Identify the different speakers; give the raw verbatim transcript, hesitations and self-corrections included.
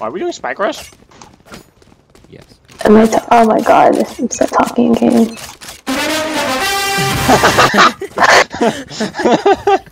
Speaker 1: Are we doing Spike Rush?
Speaker 2: Yes.
Speaker 3: Am I t oh my god, it's a talking game.